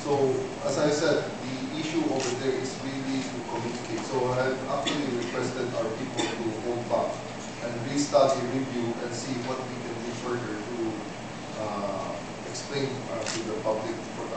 So, as I said, the issue over there is really to communicate. So, I've actually requested our people to hold back and restudy, review, and see what we can do further to explain to the public for